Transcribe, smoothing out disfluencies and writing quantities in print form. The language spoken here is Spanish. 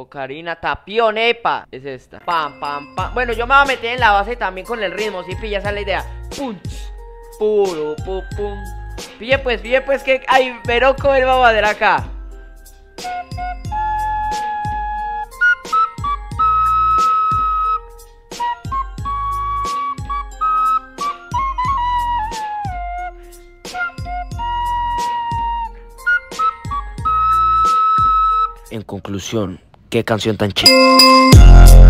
Ocarina, Tapión, epa. Es esta. Pam, pam, pam. Bueno, yo me voy a meter en la base también con el ritmo. Si pilla, esa es la idea. Punch. Puro, pum, pum. Pille pues que hay veroco el vamos a hacer acá. En conclusión, qué canción tan chida.